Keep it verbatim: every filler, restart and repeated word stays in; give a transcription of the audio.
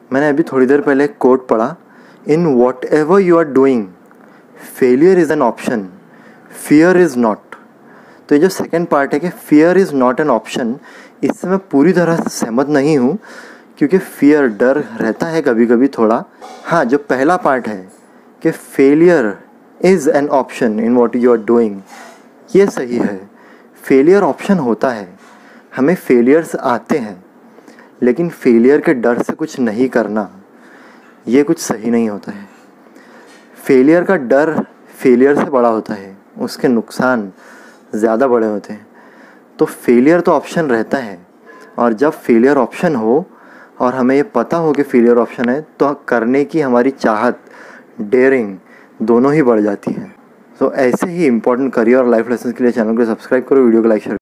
मैंने अभी थोड़ी देर पहले एक कोट पढ़ा, in whatever you are doing failure is an option, fear is not. तो ये जो सेकेंड पार्ट है कि fear is not an option, इससे मैं पूरी तरह से सहमत नहीं हूँ, क्योंकि फियर, डर रहता है कभी कभी थोड़ा। हाँ, जो पहला पार्ट है कि failure is an option in what you are doing, ये सही है। फेलियर ऑप्शन होता है, हमें फेलियर्स आते हैं, लेकिन फेलियर के डर से कुछ नहीं करना, ये कुछ सही नहीं होता है। फेलियर का डर फेलियर से बड़ा होता है, उसके नुकसान ज़्यादा बड़े होते हैं। तो फेलियर तो ऑप्शन रहता है, और जब फेलियर ऑप्शन हो और हमें ये पता हो कि फेलियर ऑप्शन है, तो करने की हमारी चाहत, डेयरिंग दोनों ही बढ़ जाती है। तो ऐसे ही इंपॉर्टेंट करियर और लाइफ लेसन के लिए चैनल को सब्सक्राइब करो, वीडियो को लाइक शेयर